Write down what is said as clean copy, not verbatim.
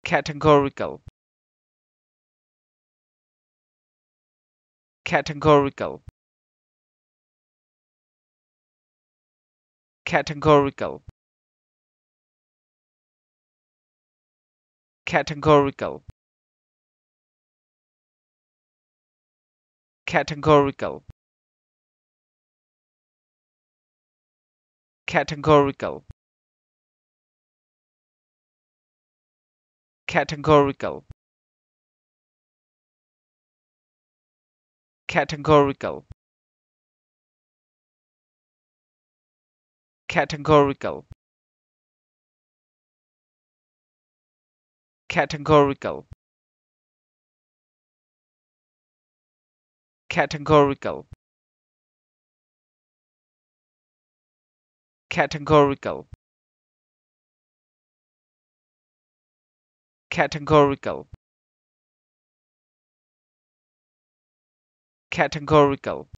categorical, categorical, categorical, categorical, categorical, categorical, categorical, categorical, categorical, categorical, categorical, categorical, categorical, categorical,